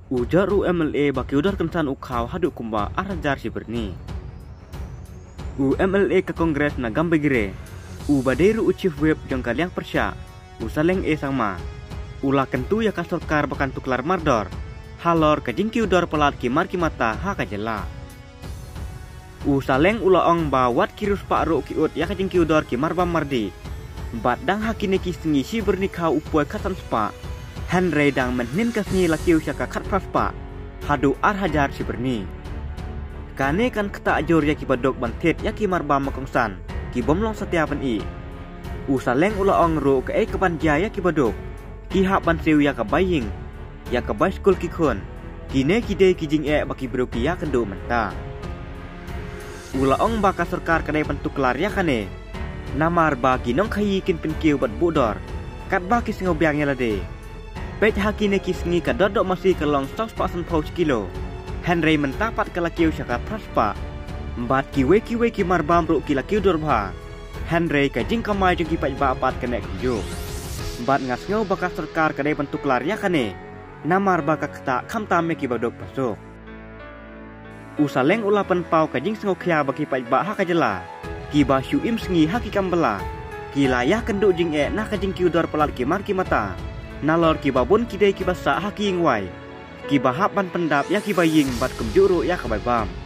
Ujar UMLA baki udar kensan ukaw haduk kumba arajar si berni. UMLA ke kongres na gambegire. Baderu chief web jong kaliang persya. Saleng sangma. Ula kentu ya kasorkar bakan tuklar mardor. Halor ke jingki udar pelat kimar kimata ha kajela. Saleng ula ong bawat kirus pakru kiut ya ke jingki udar kimar bam mardi. Badang hakine kisengi si bernikah upuai katan spa. Henry dang menin kasni lakiu syaka kat praspa. Hadu hajar si berni. Kane kan keta ajur ya kibadok bantet ya kimar bam makongsan. Kibomlong setiapan i. Saleng ula ong ru ke kebanjaya ya kibadok. Kihak bansiu ya kabaying. Ya kabay skul kikun. Kine kide kijing baki beruki ya kendu menta. Ula ong baka serkar kadai pentuklar ya kane. Namar bagi nong kayi kin pinkiu bat budor. Kat baki singobiangnya lade. Pej hakine kisngi ka dodok masih kelong 100% kilo. Henry mentapat ke lakiu syaka praspa. Mbat kiwe ki marbam ru ki lakiu dorba. Henry ka jing kamai jeng kipaj bapat kene kujuk. Mbat ngasngau baka serkar kadai pentuklar ya kane. Namar baka keta kamtame ki badok pasuk. Saleng ulapan pau ka jing sengokia baki paj ba ha kajela. Ki ba syuim sengi haki kambela. Ki layah kenduk jing nah ka jing ki udor pelat ki mar ki mata. Nalor ki babun kidai ki basa haki ingwai. Ki bahap ban pendap ya ki baying bat kumjuru ya kabay bam.